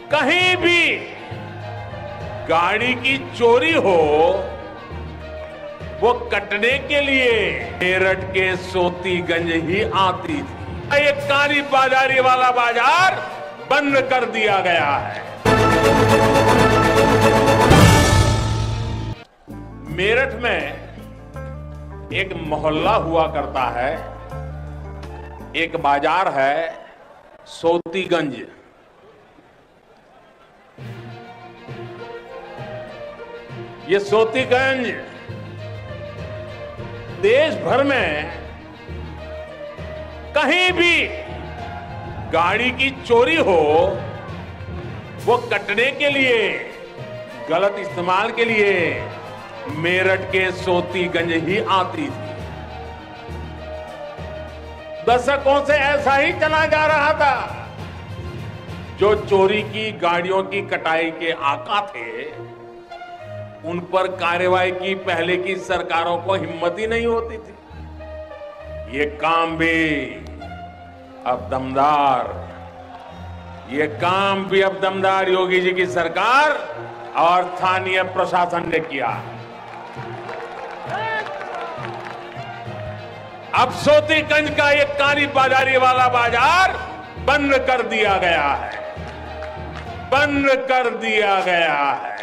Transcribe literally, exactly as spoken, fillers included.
कहीं भी गाड़ी की चोरी हो, वो कटने के लिए मेरठ के सोतीगंज ही आती थी। ये काली बाजारी वाला बाजार बंद कर दिया गया है। मेरठ में एक मोहल्ला हुआ करता है, एक बाजार है सोतीगंज। ये सोतीगंज देश भर में कहीं भी गाड़ी की चोरी हो, वो कटने के लिए, गलत इस्तेमाल के लिए मेरठ के सोतीगंज ही आती थी। दशकों से ऐसा ही चला जा रहा था। जो चोरी की गाड़ियों की कटाई के आका थे, उन पर कार्रवाई की पहले की सरकारों को हिम्मत ही नहीं होती थी। ये काम भी अब दमदार, ये काम भी अब दमदार योगी जी की सरकार और स्थानीय प्रशासन ने किया। अब सोतीगंज का ये काली बाजारी वाला बाजार बंद कर दिया गया है, बंद कर दिया गया है।